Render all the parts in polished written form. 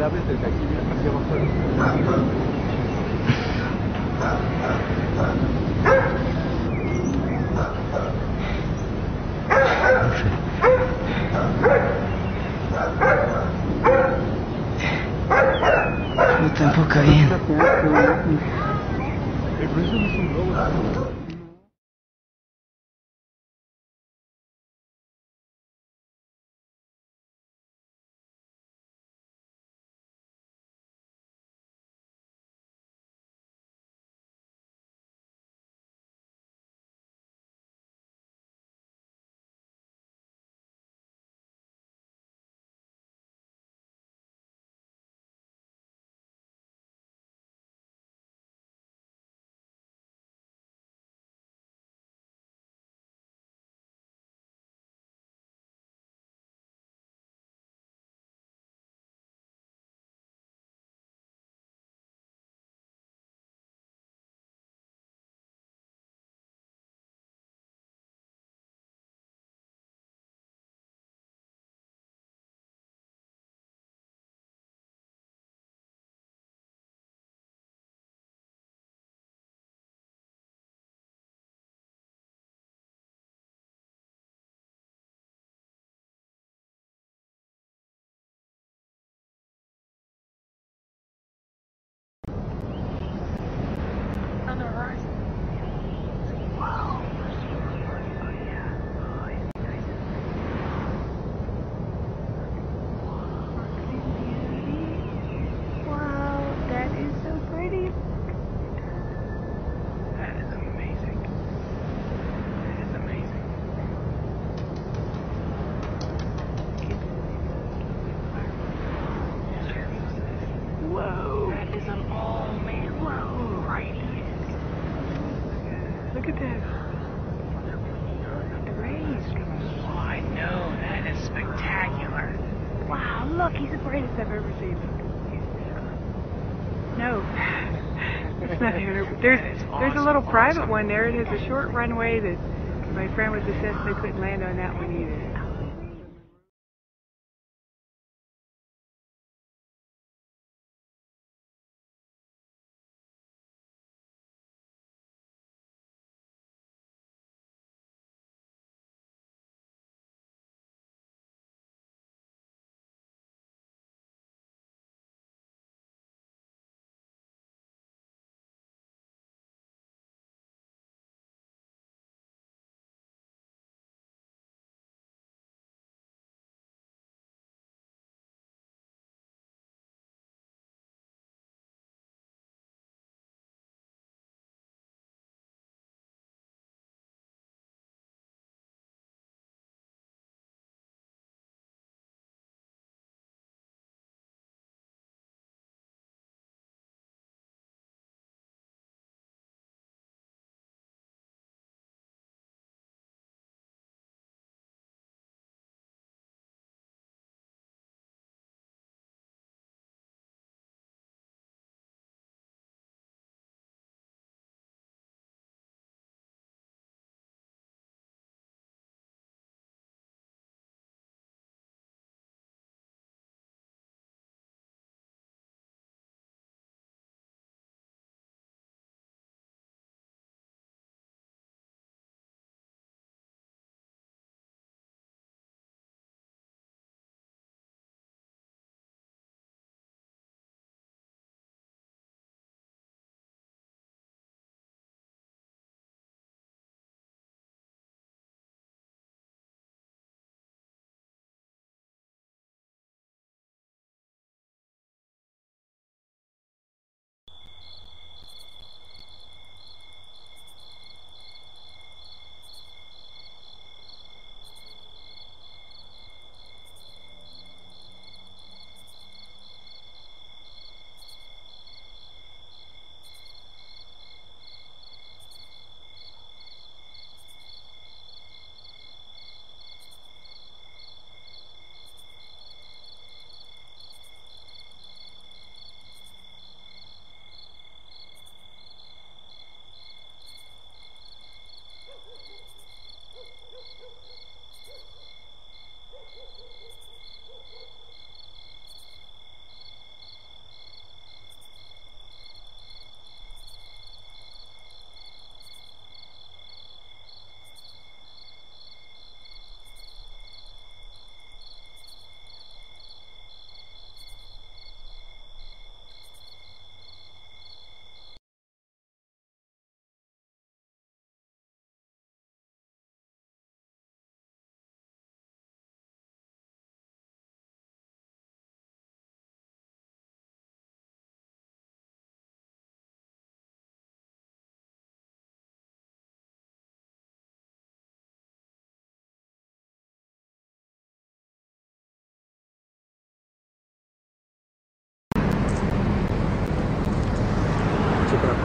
ves desde aquí, mira, hacia abajo. No te enfoca bien. Pero eso no es un globo. Whoa. That is an all-man road right here. Look at this. The rays coming. Oh, I know. That is spectacular. Wow, look. He's the greatest I've ever seen. No. It's not here. There's a little private one there. It has a short runway that my friend was assessed they couldn't land on that one either.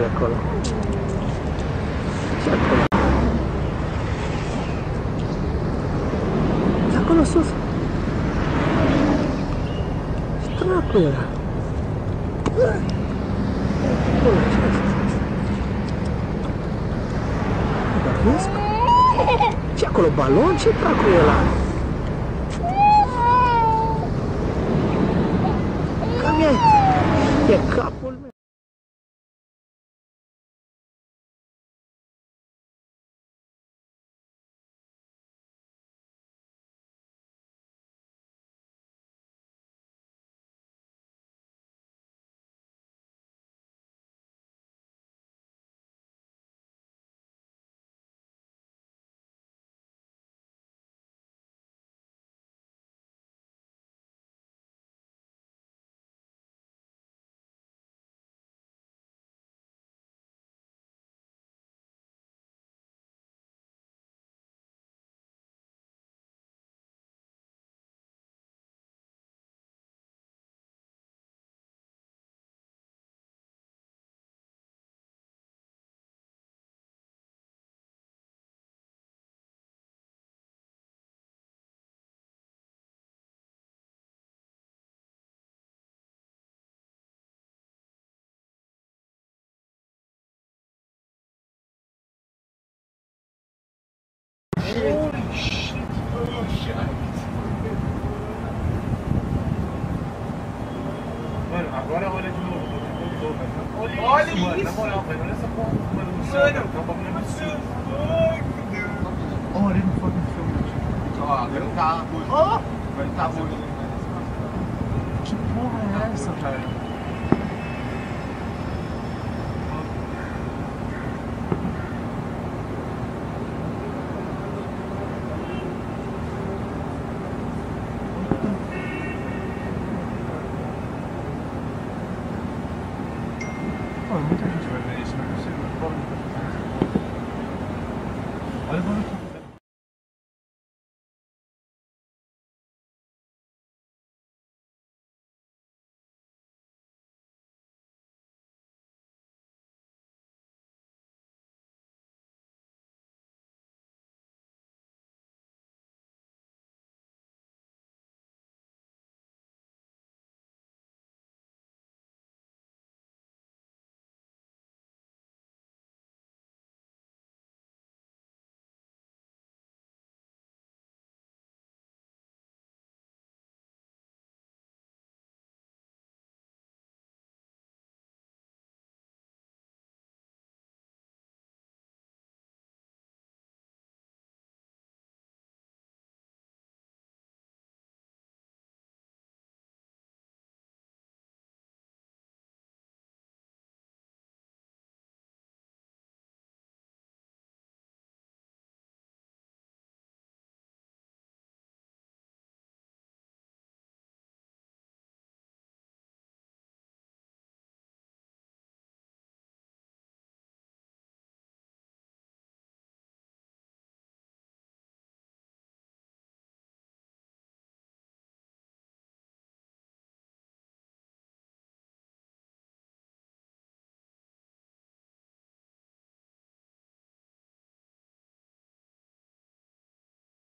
acolo? Ce acolo? Ce acolo sus? Ce dracu era? Acolo, ce asta? Bănuiesc? Ce acolo? Balon? Ce dracu e ăla? Cam e capul meu. Holy shit! Oh shit! Mano, agora olha de novo, olha isso, mano, na moral, velho, olha essa porra, mano, no céu, cara, tá um bagulho absurdo. Olha no fucking filme, ó, agora não tá, ó, vai tá bom. Que porra é essa, cara? Muita